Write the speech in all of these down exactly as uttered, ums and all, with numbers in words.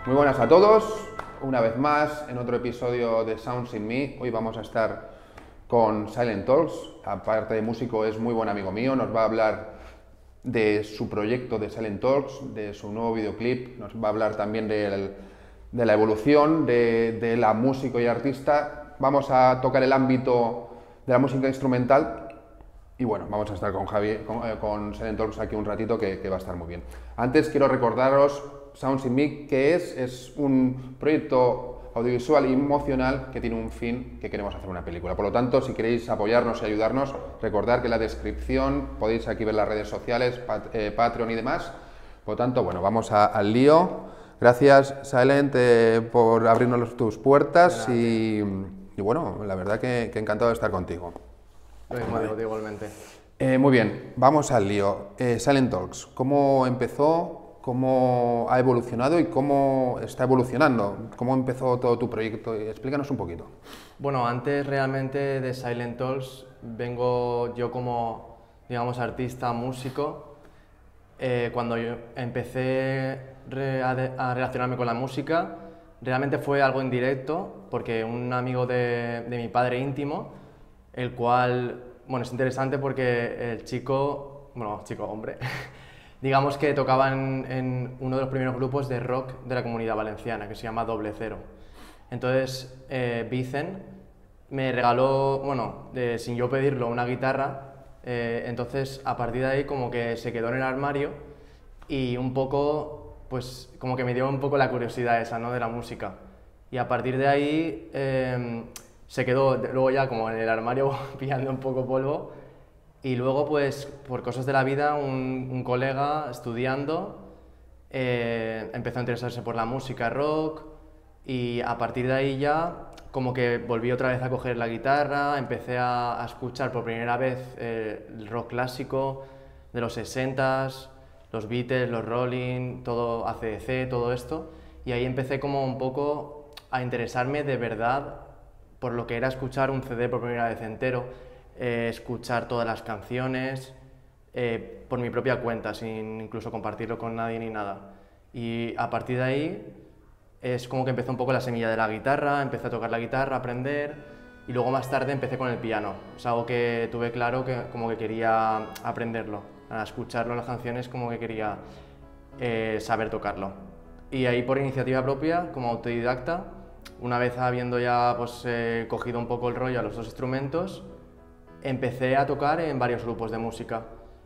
Muy buenas a todos, una vez más en otro episodio de Sounds in Me. Hoy vamos a estar con Silent Talks. Aparte de músico, es muy buen amigo mío, nos va a hablar de su proyecto de Silent Talks, de su nuevo videoclip, nos va a hablar también de, el, de la evolución de, de la músico y artista. Vamos a tocar el ámbito de la música instrumental. Y bueno, vamos a estar con Javi, con, eh, con Silent Talks aquí un ratito que, que va a estar muy bien. Antes quiero recordaros Sounds in Me, que es, es un proyecto audiovisual y emocional que tiene un fin, que queremos hacer una película. Por lo tanto, si queréis apoyarnos y ayudarnos, recordad que en la descripción podéis aquí ver las redes sociales, pat, eh, Patreon y demás. Por lo tanto, bueno, vamos a, al lío. Gracias, Silent, eh, por abrirnos tus puertas y, y bueno, la verdad que, que encantado de estar contigo. Lo mismo digo, igualmente. Eh, muy bien, vamos al lío. Eh, Silent Talks, ¿cómo empezó? ¿Cómo ha evolucionado y cómo está evolucionando? ¿Cómo empezó todo tu proyecto? Explícanos un poquito. Bueno, antes realmente de Silent Talks vengo yo como, digamos, artista, músico. Eh, cuando yo empecé re a, de a relacionarme con la música, realmente fue algo indirecto, porque un amigo de, de mi padre íntimo, el cual, bueno, es interesante porque el chico, bueno, chico, hombre, digamos que tocaba en, en uno de los primeros grupos de rock de la Comunidad Valenciana, que se llama Doble Cero. Entonces, eh, Vicen me regaló, bueno, eh, sin yo pedirlo, una guitarra, eh, entonces a partir de ahí como que se quedó en el armario y un poco, pues como que me dio un poco la curiosidad esa, ¿no?, de la música. Y a partir de ahí eh, se quedó luego ya como en el armario pillando un poco polvo. Y luego, pues, por cosas de la vida, un, un colega estudiando eh, empezó a interesarse por la música rock y a partir de ahí ya como que volví otra vez a coger la guitarra, empecé a, a escuchar por primera vez eh, el rock clásico de los sesentas, los Beatles, los Rolling, todo A C D C, todo esto, y ahí empecé como un poco a interesarme de verdad por lo que era escuchar un C D por primera vez entero, eh, escuchar todas las canciones eh, por mi propia cuenta, sin incluso compartirlo con nadie ni nada. Y a partir de ahí es como que empezó un poco la semilla de la guitarra, empecé a tocar la guitarra, a aprender, y luego más tarde empecé con el piano. Es algo que tuve claro que como que quería aprenderlo, a escucharlo en las canciones como que quería eh, saber tocarlo. Y ahí por iniciativa propia, como autodidacta, una vez habiendo ya pues, eh, cogido un poco el rollo a los dos instrumentos, empecé a tocar en varios grupos de música.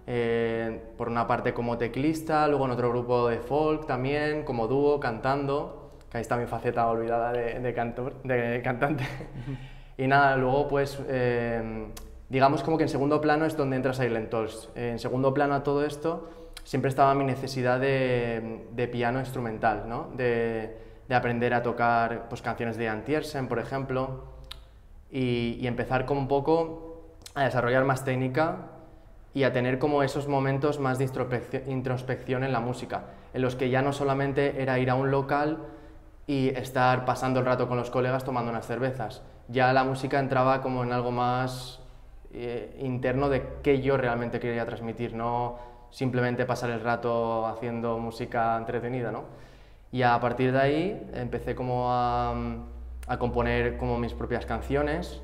Eh, por una parte como teclista, luego en otro grupo de folk también, como dúo, cantando, que ahí está mi faceta olvidada de, de, cantor, de cantante. Y nada, luego pues, eh, digamos como que en segundo plano es donde entra Silent Talks. En segundo plano a todo esto siempre estaba mi necesidad de, de piano instrumental, ¿no? De, de aprender a tocar pues, canciones de Jan Tiersen, por ejemplo, y, y empezar como un poco a desarrollar más técnica y a tener como esos momentos más de introspección en la música, en los que ya no solamente era ir a un local y estar pasando el rato con los colegas tomando unas cervezas, ya la música entraba como en algo más eh, interno de qué yo realmente quería transmitir, no simplemente pasar el rato haciendo música entretenida, ¿no? Y a partir de ahí empecé como a, a componer como mis propias canciones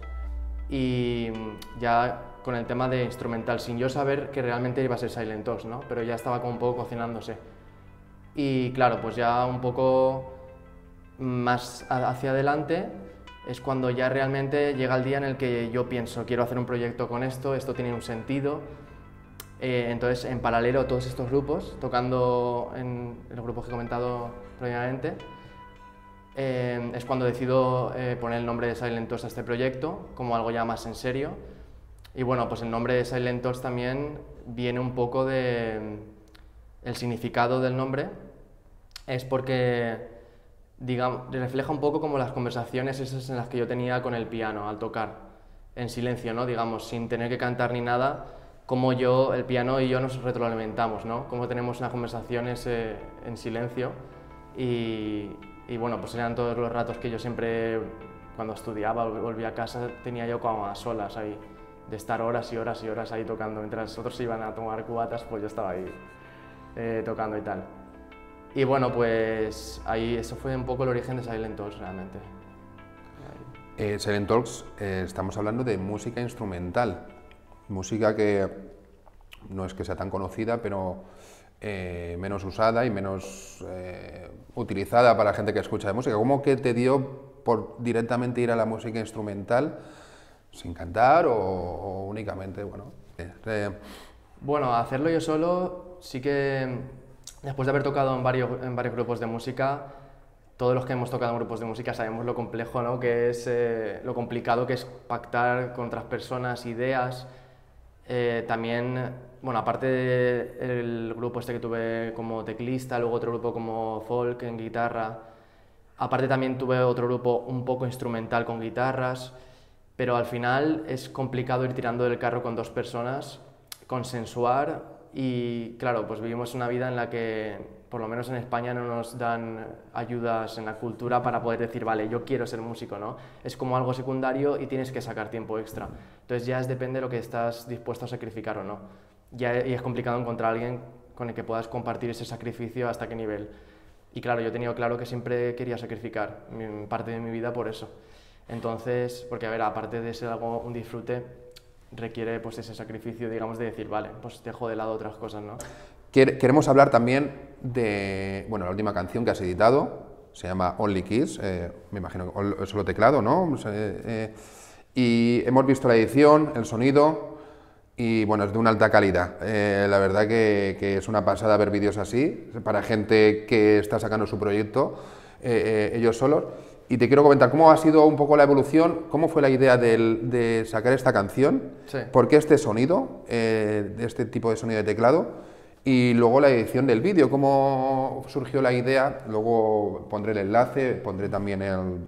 y ya con el tema de instrumental, sin yo saber que realmente iba a ser Silent Talks, ¿no? Pero ya estaba como un poco cocinándose. Y claro, pues ya un poco más hacia adelante es cuando ya realmente llega el día en el que yo pienso, quiero hacer un proyecto con esto, esto tiene un sentido. Eh, entonces, en paralelo a todos estos grupos, tocando en los grupos que he comentado previamente, eh, es cuando decido eh, poner el nombre de Silent Talks a este proyecto, como algo ya más en serio. Y bueno, pues el nombre de Silent Talks también viene un poco de... El significado del nombre es porque, digamos, refleja un poco como las conversaciones esas en las que yo tenía con el piano al tocar, en silencio, ¿no? Digamos, sin tener que cantar ni nada, como yo, el piano y yo nos retroalimentamos, ¿no? Como tenemos unas conversaciones eh, en silencio y, y bueno, pues eran todos los ratos que yo siempre, cuando estudiaba, volvía a casa, tenía yo como a solas ahí, de estar horas y horas y horas ahí tocando, mientras otros iban a tomar cubatas, pues yo estaba ahí eh, tocando y tal. Y bueno, pues ahí eso fue un poco el origen de Silent Talks realmente. Eh, Silent Talks, eh, estamos hablando de música instrumental, música que no es que sea tan conocida, pero eh, menos usada y menos eh, utilizada para gente que escucha de música. ¿Cómo que te dio por directamente ir a la música instrumental sin cantar o, o únicamente, bueno? Eh, Bueno, hacerlo yo solo, sí que después de haber tocado en varios, en varios grupos de música, todos los que hemos tocado en grupos de música sabemos lo complejo, ¿no? Que es, eh, lo complicado que es pactar con otras personas, ideas. Eh, también, bueno, aparte del grupo este que tuve como teclista, luego otro grupo como folk en guitarra, aparte también tuve otro grupo un poco instrumental con guitarras, pero al final es complicado ir tirando del carro con dos personas, consensuar y, claro, pues vivimos una vida en la que, por lo menos en España, no nos dan ayudas en la cultura para poder decir, vale, yo quiero ser músico, ¿no? Es como algo secundario y tienes que sacar tiempo extra. Entonces ya es, depende de lo que estás dispuesto a sacrificar o no. Ya, y es complicado encontrar a alguien con el que puedas compartir ese sacrificio hasta qué nivel. Y claro, yo he tenido claro que siempre quería sacrificar mi, parte de mi vida por eso. Entonces, porque a ver, aparte de ser algo, un disfrute, requiere pues ese sacrificio, digamos, de decir, vale, pues dejo de lado otras cosas, ¿no? Queremos hablar también de, bueno, la última canción que has editado, se llama Only Kiss, eh, me imagino que es solo teclado, ¿no? Eh, eh, y hemos visto la edición, el sonido, y bueno, es de una alta calidad. Eh, la verdad que, que es una pasada ver vídeos así, para gente que está sacando su proyecto, eh, eh, ellos solos. Y te quiero comentar cómo ha sido un poco la evolución, cómo fue la idea del, de sacar esta canción, sí. por qué este sonido, eh, de este tipo de sonido de teclado, y luego la edición del vídeo, cómo surgió la idea, luego pondré el enlace, pondré también el,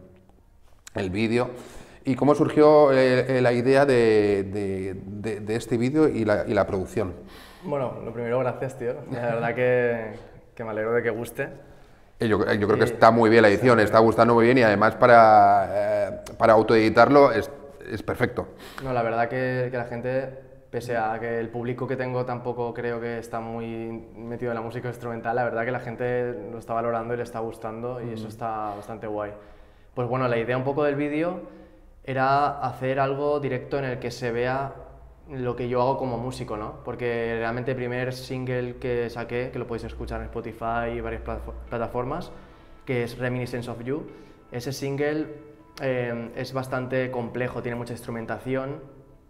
el vídeo, y cómo surgió eh, la idea de, de, de, de este vídeo y la, y la producción. Bueno, lo primero, gracias, tío. La verdad que, que me alegro de que guste. Yo, yo creo que está muy bien la edición, está gustando muy bien y además para, eh, para autoeditarlo es, es perfecto. No, la verdad que, que la gente, pese a que el público que tengo tampoco creo que está muy metido en la música instrumental, la verdad que la gente lo está valorando y le está gustando y mm. eso está bastante guay. Pues bueno, la idea un poco del vídeo era hacer algo directo en el que se vea lo que yo hago como músico, ¿no? Porque realmente el primer single que saqué, que lo podéis escuchar en Spotify y varias plataformas, que es Reminiscence of You, ese single eh, es bastante complejo, tiene mucha instrumentación,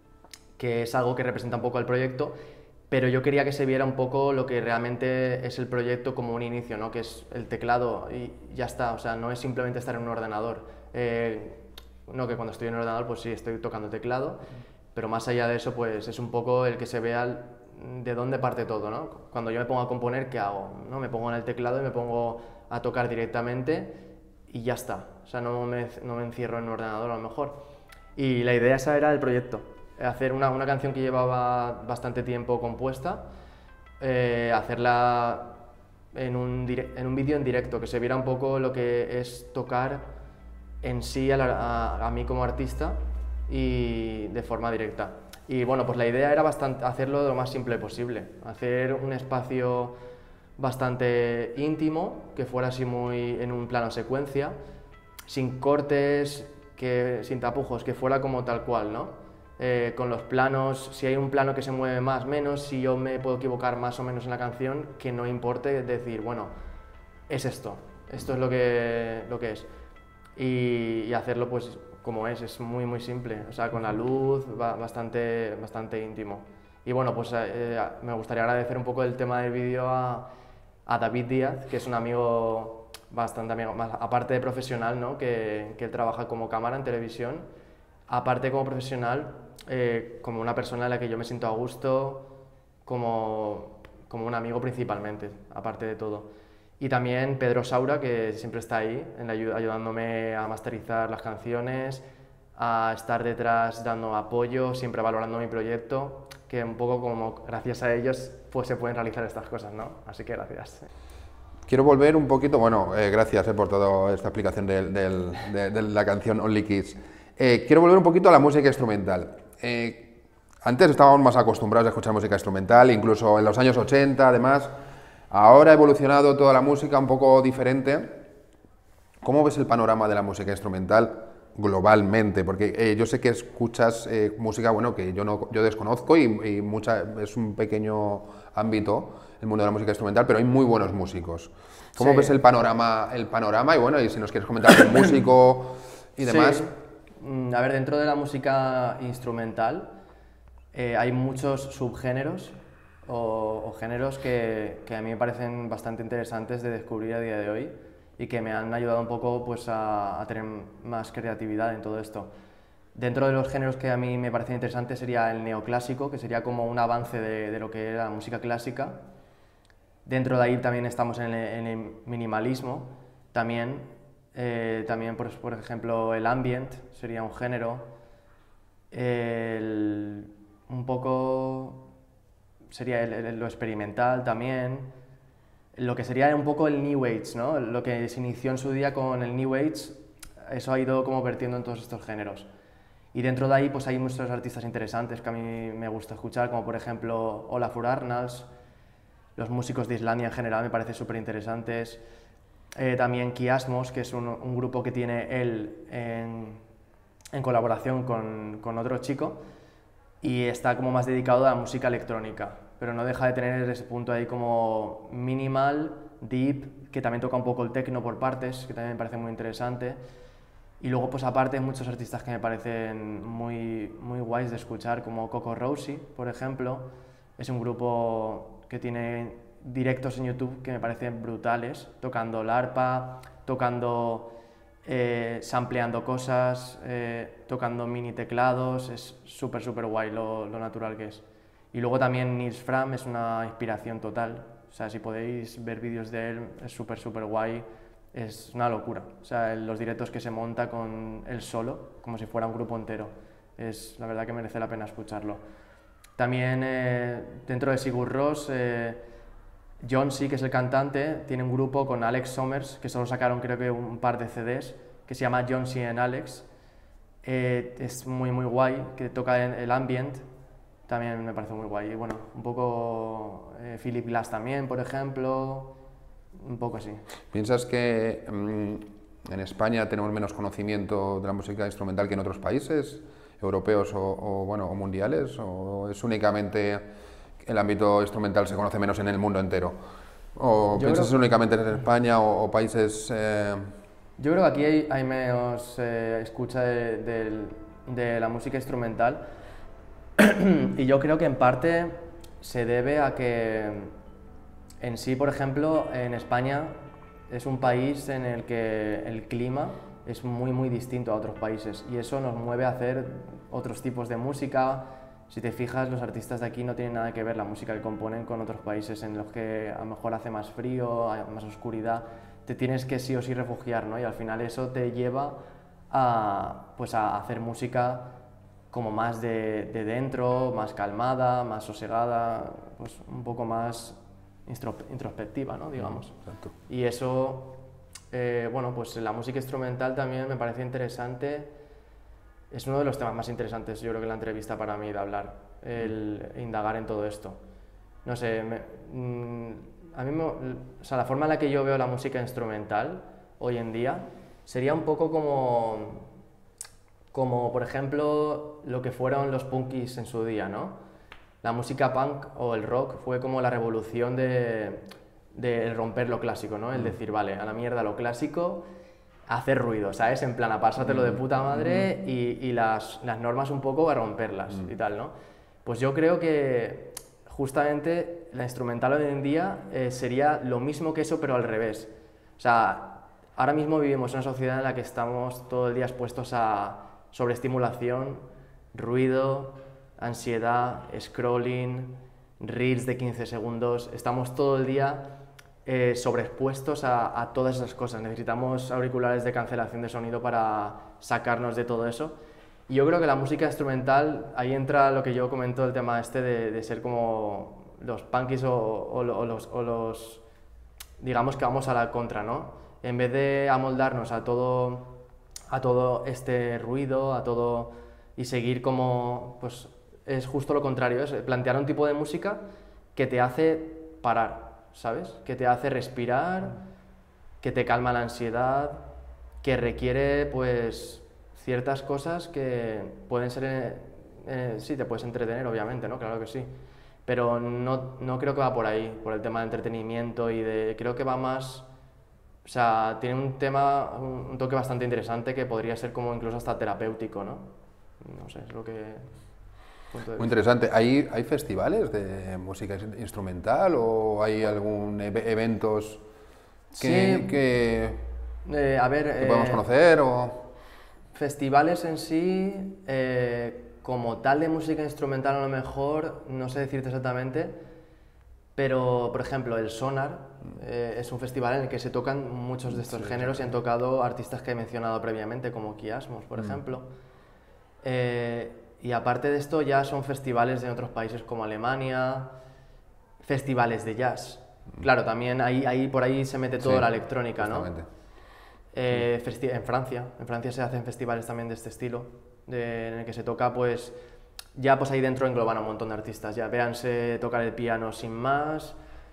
que es algo que representa un poco el proyecto, pero yo quería que se viera un poco lo que realmente es el proyecto como un inicio, ¿no? Que es el teclado y ya está, o sea, no es simplemente estar en un ordenador. Eh, no, que cuando estoy en un ordenador pues sí, estoy tocando teclado, pero más allá de eso, pues es un poco el que se vea de dónde parte todo, ¿no? Cuando yo me pongo a componer, ¿qué hago? ¿No? Me pongo en el teclado y me pongo a tocar directamente y ya está. O sea, no me, no me encierro en un ordenador a lo mejor. Y la idea esa era el proyecto, hacer una, una canción que llevaba bastante tiempo compuesta, eh, hacerla en un, en un vídeo en directo, que se viera un poco lo que es tocar en sí a, la, a, a mí como artista, y de forma directa. Y bueno, pues la idea era bastante, hacerlo lo más simple posible, hacer un espacio bastante íntimo, que fuera así muy en un plano secuencia, sin cortes, que, sin tapujos, que fuera como tal cual, ¿no? Eh, con los planos, si hay un plano que se mueve más, menos, si yo me puedo equivocar más o menos en la canción, que no importe decir, bueno, es esto, esto es lo que, lo que es. Y, y hacerlo pues como es, es muy muy simple, o sea, con la luz, va bastante, bastante íntimo. Y bueno, pues eh, me gustaría agradecer un poco el tema del vídeo a, a David Díaz, que es un amigo, bastante amigo, más, aparte de profesional, ¿no? que, que él trabaja como cámara en televisión, aparte como profesional, eh, como una persona en la que yo me siento a gusto, como, como un amigo principalmente, aparte de todo. Y también Pedro Saura, que siempre está ahí, en la, ayudándome a masterizar las canciones, a estar detrás dando apoyo, siempre valorando mi proyecto, que un poco como gracias a ellos pues se pueden realizar estas cosas, ¿no? Así que gracias. Quiero volver un poquito, bueno, eh, gracias eh, por toda esta explicación de, de, de, de la canción Only Kids. Eh, quiero volver un poquito a la música instrumental. Eh, antes estábamos más acostumbrados a escuchar música instrumental, incluso en los años ochenta, además. Ahora ha evolucionado toda la música un poco diferente. ¿Cómo ves el panorama de la música instrumental globalmente? Porque eh, yo sé que escuchas eh, música, bueno, que yo no yo desconozco y, y mucha, es un pequeño ámbito el mundo de la música instrumental, pero hay muy buenos músicos. ¿Cómo Sí. ves el panorama, el panorama? Y bueno, y si nos quieres comentar un músico y demás. Sí. Mm, A ver, dentro de la música instrumental eh, hay muchos subgéneros o, o géneros que, que a mí me parecen bastante interesantes de descubrir a día de hoy y que me han ayudado un poco pues, a, a tener más creatividad en todo esto. Dentro de los géneros que a mí me parecen interesantes sería el neoclásico, que sería como un avance de, de lo que era la música clásica. Dentro de ahí también estamos en el, en el minimalismo, también, eh, también por, por ejemplo el ambient sería un género, el, un poco sería el, el, lo experimental también, lo que sería un poco el New Age, ¿no? Lo que se inició en su día con el New Age, eso ha ido como vertiendo en todos estos géneros. Y dentro de ahí pues hay muchos artistas interesantes que a mí me gusta escuchar, como por ejemplo Olafur Arnalds. Los músicos de Islandia en general me parecen súper interesantes. Eh, también Kiasmos, que es un, un grupo que tiene él en, en colaboración con, con otro chico y está como más dedicado a la música electrónica, pero no deja de tener ese punto ahí como minimal, deep, que también toca un poco el techno por partes, que también me parece muy interesante. Y luego pues aparte muchos artistas que me parecen muy, muy guays de escuchar, como Coco Rosie, por ejemplo. Es un grupo que tiene directos en YouTube que me parecen brutales, tocando la arpa, tocando, eh, sampleando cosas, eh, tocando mini teclados, es súper súper guay lo, lo natural que es. Y luego también Nils Fram es una inspiración total, o sea, si podéis ver vídeos de él, es súper súper guay, es una locura, o sea, los directos que se monta con él solo, como si fuera un grupo entero, es la verdad que merece la pena escucharlo. También eh, dentro de Sigur Rós, eh, John-C, que es el cantante, tiene un grupo con Alex Sommers, que solo sacaron creo que un par de C Ds, que se llama John-C and Alex. Eh, es muy muy guay, que toca en el ambient, también me parece muy guay. Y bueno, un poco eh, Philip Glass también, por ejemplo, un poco así. ¿Piensas que mmm, en España tenemos menos conocimiento de la música instrumental que en otros países? ¿Europeos o, o, bueno, o mundiales? ¿O es únicamente el ámbito instrumental se conoce menos en el mundo entero? ¿O Yo piensas creo, únicamente en España o, o países...? Eh... yo creo que aquí hay, hay menos eh, escucha de, de, de la música instrumental y yo creo que en parte se debe a que en sí, por ejemplo, en España es un país en el que el clima es muy muy distinto a otros países y eso nos mueve a hacer otros tipos de música. Si te fijas, los artistas de aquí no tienen nada que ver la música que componen con otros países en los que a lo mejor hace más frío, hay más oscuridad, te tienes que sí o sí refugiar, ¿no? Y al final eso te lleva a, pues a hacer música como más de, de dentro, más calmada, más sosegada, pues un poco más introspectiva, ¿no? Digamos. Exacto. Y eso... Eh, bueno, pues la música instrumental también me parece interesante, es uno de los temas más interesantes yo creo que en la entrevista para mí de hablar, el indagar en todo esto. No sé, me, mm, a mí me, o sea, la forma en la que yo veo la música instrumental hoy en día sería un poco como, como por ejemplo lo que fueron los punkis en su día, ¿no? La música punk o el rock fue como la revolución de... de romper lo clásico, ¿no? El decir, vale, a la mierda lo clásico, hacer ruido, ¿sabes? En plan, a pasártelo de puta madre y, y las, las normas un poco a romperlas y tal, ¿no? Pues yo creo que justamente la instrumental hoy en día eh, sería lo mismo que eso, pero al revés. O sea, ahora mismo vivimos en una sociedad en la que estamos todo el día expuestos a sobreestimulación, ruido, ansiedad, scrolling, reels de quince segundos, estamos todo el día eh, sobreexpuestos a, a todas esas cosas. Necesitamos auriculares de cancelación de sonido para sacarnos de todo eso. Y yo creo que la música instrumental, ahí entra lo que yo comento, el tema este de, de ser como los punkies o, o, o, los, o los, digamos que vamos a la contra, ¿no? En vez de amoldarnos a todo, a todo este ruido, a todo, y seguir como, pues es justo lo contrario, es plantear un tipo de música que te hace parar. ¿sabes? Que te hace respirar, que te calma la ansiedad, que requiere pues ciertas cosas que pueden ser, eh, eh, sí, te puedes entretener obviamente, ¿no? Claro que sí, pero no, no creo que va por ahí, por el tema de entretenimiento y de, creo que va más, o sea, tiene un tema, un, un toque bastante interesante que podría ser como incluso hasta terapéutico, ¿no? No sé, es lo que... punto de Muy vista. interesante. ¿Hay, ¿Hay festivales de música instrumental o hay algún ev- eventos que, Sí, que, eh, a ver... que podemos eh, conocer? O... Festivales en sí, eh, como tal de música instrumental a lo mejor, no sé decirte exactamente, pero por ejemplo el Sonar eh, es un festival en el que se tocan muchos de estos Sí, géneros y han exactamente. tocado artistas que he mencionado previamente, como Kiasmos, por ejemplo. Eh, y aparte de esto ya son festivales de otros países como Alemania, festivales de jazz. Claro, también ahí, ahí por ahí se mete Sí, toda la electrónica, ¿no? justamente. Eh, festi- en Francia, en Francia se hacen festivales también de este estilo, de- en el que se toca, pues, ya pues ahí dentro engloban a un montón de artistas, ya véanse tocar el piano sin más,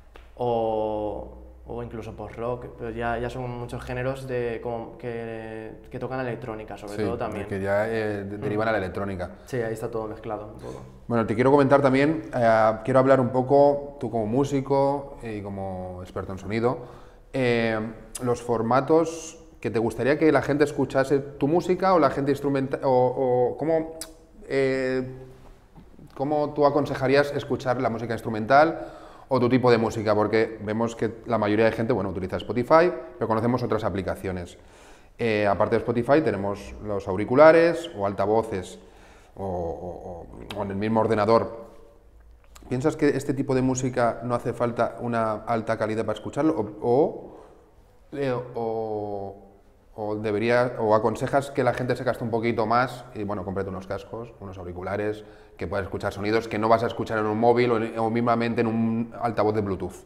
o, o incluso post-rock, pero ya, ya son muchos géneros de, como que, que tocan electrónica, sobre Sí, todo también. que ya eh, de- derivan a la electrónica. Sí, ahí está todo mezclado un poco. Bueno, te quiero comentar también, eh, quiero hablar un poco, tú como músico y como experto en sonido, eh, los formatos que te gustaría que la gente escuchase tu música o la gente instrumental, o, o cómo, eh, cómo tú aconsejarías escuchar la música instrumental o tu tipo de música, porque vemos que la mayoría de gente, bueno, utiliza Spotify, pero conocemos otras aplicaciones. Eh, aparte de Spotify tenemos los auriculares o altavoces o, o- o en el mismo ordenador. ¿Piensas que este tipo de música no hace falta una alta calidad para escucharlo? ¿O, o, eh, o- o debería, o aconsejas que la gente se gaste un poquito más y, bueno, cómprate unos cascos, unos auriculares, que puedas escuchar sonidos que no vas a escuchar en un móvil o, en- o mismamente en un altavoz de Bluetooth?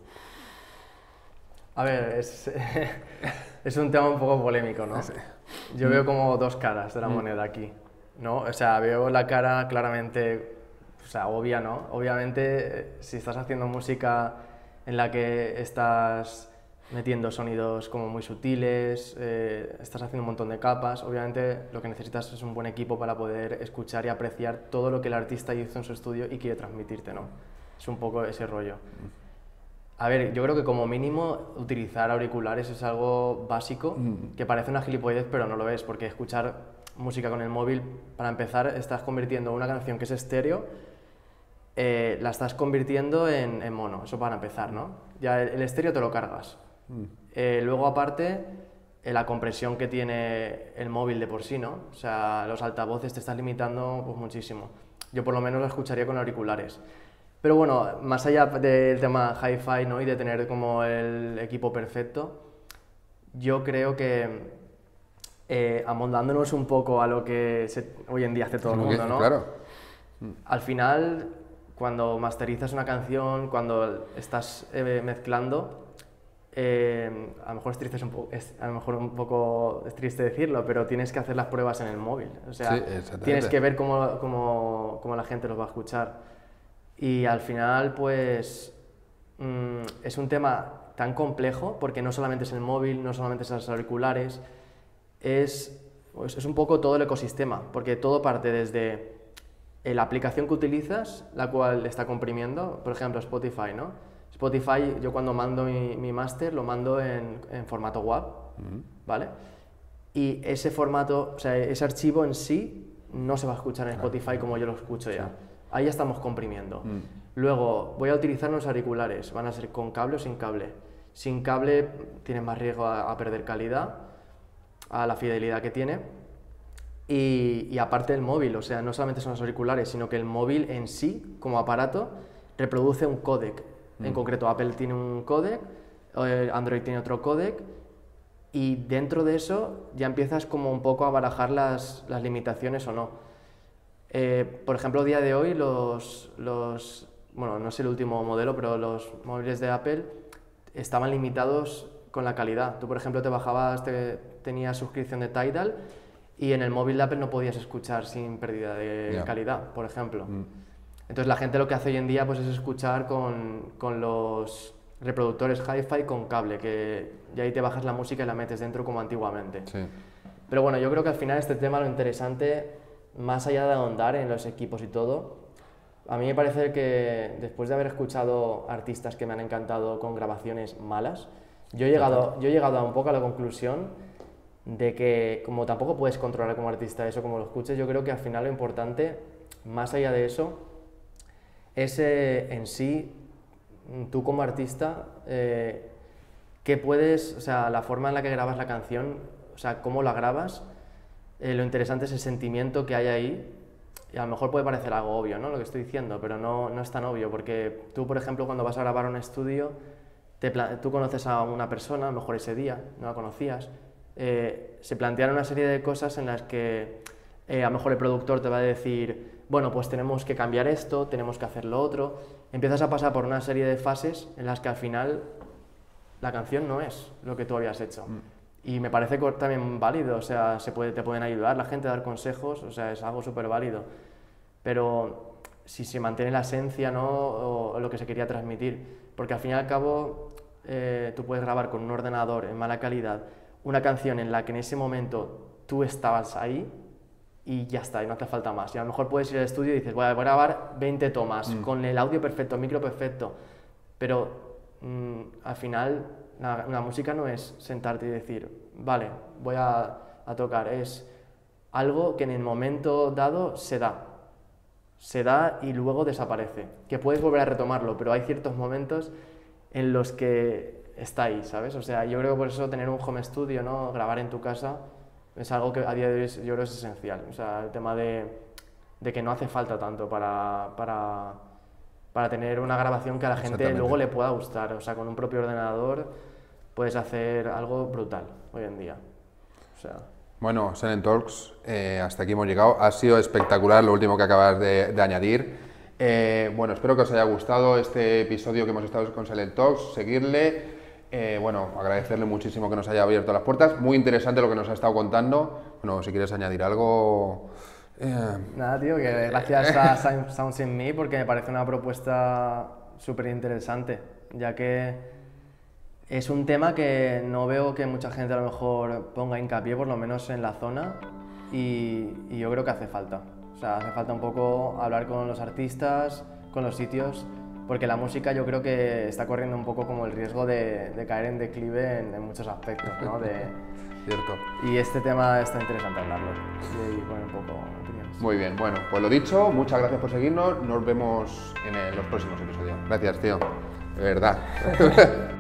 A ver, es, es un tema un poco polémico, ¿no? Sí. Yo veo como dos caras de la moneda aquí, ¿no? O sea, veo la cara claramente, o sea, obvia, ¿no? Obviamente, eh, si estás haciendo música en la que estás metiendo sonidos como muy sutiles, eh, estás haciendo un montón de capas, obviamente lo que necesitas es un buen equipo para poder escuchar y apreciar todo lo que el artista hizo en su estudio y quiere transmitirte, ¿no? Es un poco ese rollo. A ver, yo creo que como mínimo utilizar auriculares es algo básico, que parece una gilipollez, pero no lo es, porque escuchar música con el móvil, para empezar, estás convirtiendo una canción que es estéreo, eh, la estás convirtiendo en, en mono, eso para empezar, ¿no? Ya el, el estéreo te lo cargas. Eh, luego, aparte, eh, la compresión que tiene el móvil de por sí, ¿no? O sea, los altavoces te estás limitando pues, muchísimo. Yo por lo menos lo escucharía con auriculares. Pero bueno, más allá del tema hi-fi, ¿no? Y de tener como el equipo perfecto, yo creo que eh, amoldándonos un poco a lo que se- hoy en día hace todo el Lo que- mundo, ¿no? Claro. Al final, cuando masterizas una canción, cuando estás eh, mezclando, eh, a lo mejor es triste, es un po- es a lo mejor un poco es triste decirlo, pero tienes que hacer las pruebas en el móvil. O sea, Sí, exactamente. tienes que ver cómo, cómo, cómo la gente los va a escuchar. Y al final, pues, mm, es un tema tan complejo, porque no solamente es el móvil, no solamente son los auriculares, es, pues, es un poco todo el ecosistema, porque todo parte desde eh, la aplicación que utilizas, la cual está comprimiendo, por ejemplo Spotify, ¿no? Spotify, yo cuando mando mi, mi máster lo mando en, en formato W A V, ¿vale? Y ese formato, o sea, ese archivo en sí no se va a escuchar en Spotify como yo lo escucho ya. Ahí ya estamos comprimiendo. Luego voy a utilizar unos auriculares, van a ser con cable o sin cable. Sin cable tienes más riesgo a, a perder calidad, a la fidelidad que tiene. Y, y aparte el móvil, o sea, no solamente son los auriculares, sino que el móvil en sí, como aparato, reproduce un códec. En concreto, Apple tiene un códec, eh, Android tiene otro códec, y dentro de eso ya empiezas como un poco a barajar las, las limitaciones o no. Eh, por ejemplo, a día de hoy los, los, bueno, no sé el último modelo, pero los móviles de Apple estaban limitados con la calidad. Tú, por ejemplo, te bajabas, te, tenías suscripción de Tidal y en el móvil de Apple no podías escuchar sin pérdida de Ya. calidad, por ejemplo. Entonces la gente lo que hace hoy en día pues, es escuchar con, con los reproductores hi-fi con cable, que y ahí te bajas la música y la metes dentro como antiguamente. Sí. Pero bueno, yo creo que al final este tema lo interesante, más allá de ahondar en los equipos y todo, a mí me parece que después de haber escuchado artistas que me han encantado con grabaciones malas, yo he llegado, yo he llegado a un poco a la conclusión de que como tampoco puedes controlar como artista eso, como lo escuches, yo creo que al final lo importante, más allá de eso, es eh, en sí, tú como artista, eh, que puedes, o sea, la forma en la que grabas la canción, o sea, cómo la grabas, eh, lo interesante es el sentimiento que hay ahí, y a lo mejor puede parecer algo obvio, ¿no?, lo que estoy diciendo, pero no, no es tan obvio, porque tú, por ejemplo, cuando vas a grabar un estudio, te tú conoces a una persona, a lo mejor ese día, no la conocías, eh, se plantean una serie de cosas en las que eh, a lo mejor el productor te va a decir, bueno, pues tenemos que cambiar esto, tenemos que hacer lo otro, empiezas a pasar por una serie de fases en las que al final la canción no es lo que tú habías hecho. Mm. Y me parece también válido, o sea, se puede, te pueden ayudar la gente a dar consejos, o sea, es algo súper válido. Pero si se mantiene la esencia, ¿no?, o, o lo que se quería transmitir, porque al fin y al cabo eh, tú puedes grabar con un ordenador en mala calidad una canción en la que en ese momento tú estabas ahí y ya está, y no hace falta más. Y a lo mejor puedes ir al estudio y dices, voy a grabar veinte tomas, mm. con el audio perfecto, el micro perfecto, pero mm, al final la, la música no es sentarte y decir, vale, voy a, a tocar, es algo que en el momento dado se da, se da y luego desaparece, que puedes volver a retomarlo, pero hay ciertos momentos en los que está ahí, ¿sabes? O sea, yo creo que por eso tener un home studio, ¿no?, grabar en tu casa, es algo que a día de hoy yo creo es esencial. O sea, el tema de, de que no hace falta tanto para, para, para tener una grabación que a la gente luego le pueda gustar. O sea, con un propio ordenador puedes hacer algo brutal hoy en día. O sea... Bueno, Silent Talks, eh, hasta aquí hemos llegado. Ha sido espectacular lo último que acabas de, de añadir. Eh, bueno, espero que os haya gustado este episodio que hemos estado con Silent Talks. Seguirle. Eh, bueno, agradecerle muchísimo que nos haya abierto las puertas. Muy interesante lo que nos ha estado contando. Bueno, si quieres añadir algo... Eh... Nada, tío, que gracias a Sounds in Me, porque me parece una propuesta súper interesante, ya que es un tema que no veo que mucha gente a lo mejor ponga hincapié, por lo menos en la zona, y, y yo creo que hace falta. O sea, hace falta un poco hablar con los artistas, con los sitios, porque la música yo creo que está corriendo un poco como el riesgo de, de caer en declive en, en muchos aspectos, ¿no? De, Cierto. Y este tema está interesante hablarlo y poner un poco opiniones. Muy bien, bueno, pues lo dicho, muchas gracias por seguirnos, nos vemos en los próximos episodios. Gracias, tío, de verdad.